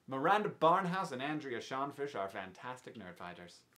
Miranda Barnhouse and Andrea Schoenfish are fantastic nerd fighters.